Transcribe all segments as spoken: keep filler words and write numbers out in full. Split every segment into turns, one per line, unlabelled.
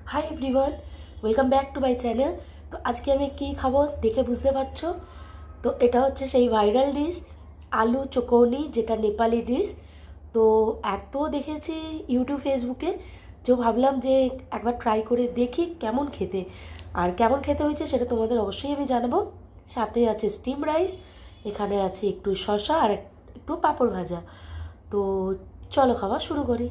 High everyone welcome back to my channel. तो आज के हमें कि खाबो देखे बुझते पारछो। तो এটা হচ্ছে সেই ভাইরাল ডিশ আলু চকৌনি, যেটা নেপালি ডিশ। তো এত দেখেছি ইউটিউব ফেসবুকে যে ভাবলাম যে একবার ট্রাই করে দেখি কেমন খেতে, আর কেমন খেতে হয়েছে সেটা তোমাদের অবশ্যই আমি জানাবো। সাথে আছে স্টিম রাইস, এখানে আছে একটু শসা আর একটু পাঁপড় ভাজা। তো চলো খাওয়া শুরু করি।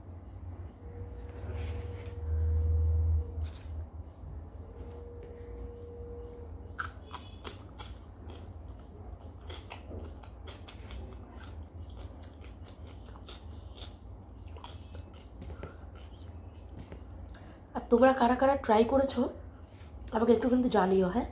আর তোমরা কারা কারা ট্রাই করেছো আমাকে একটু কিন্তু জানিও। হ্যাঁ,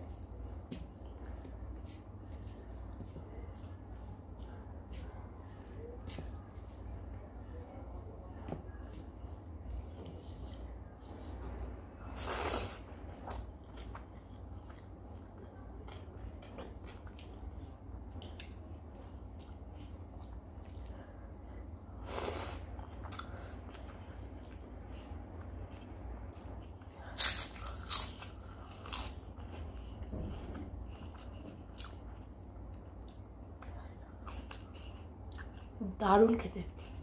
দারুণ খেতে।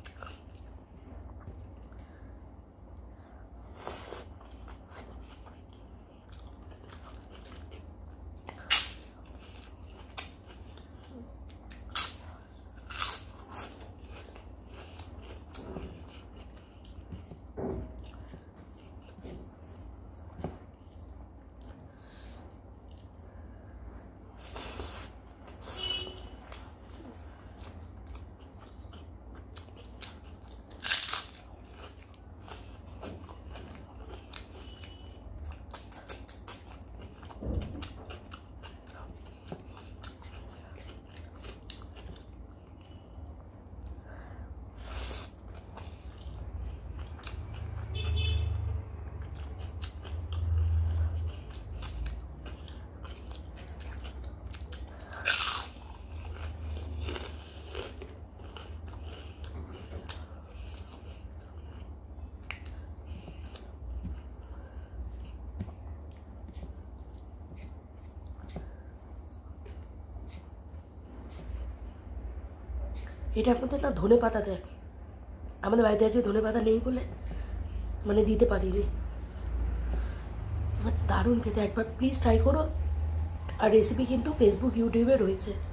এটার মধ্যে না ধনে পাতা দেয়, আমাদের বাড়িতে আছে ধনে পাতা নেই বলে মানে দিতে পারিনি। দারুণ খেতে, একবার প্লিজ ট্রাই করো। আর রেসিপি কিন্তু ফেসবুক ইউটিউবে রয়েছে।